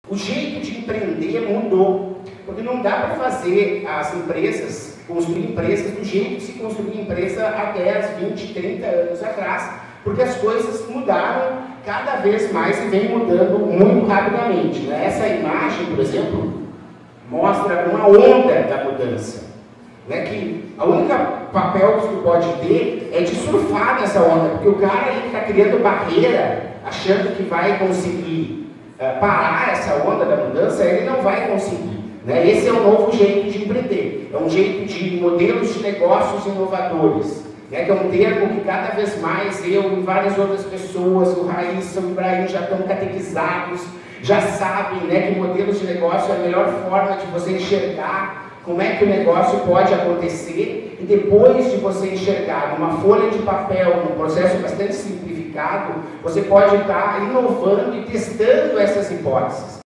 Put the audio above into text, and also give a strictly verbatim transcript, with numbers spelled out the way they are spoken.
O jeito de empreender mudou, porque não dá para fazer as empresas, construir empresas do jeito que se construía empresa até as vinte, trinta anos atrás, porque as coisas mudaram cada vez mais e vem mudando muito rapidamente. Né? Essa imagem, por exemplo, mostra uma onda da mudança. Né? Que a única papel que tu pode ter é de surfar nessa onda, porque o cara ele está criando barreira, achando que vai conseguir uh, parar essa onda da mudança, ele não vai conseguir. Né? Esse é um novo jeito de empreender, é um jeito de modelos de negócios inovadores, né? Que é um termo que cada vez mais eu e várias outras pessoas, o Raíssa, o Ibrahim já estão catequizados, já sabem, né, que modelos de negócio é a melhor forma de você enxergar como é que o negócio pode acontecer, e depois de você enxergar numa folha de papel, num processo bastante simplificado, você pode estar inovando e testando essas hipóteses.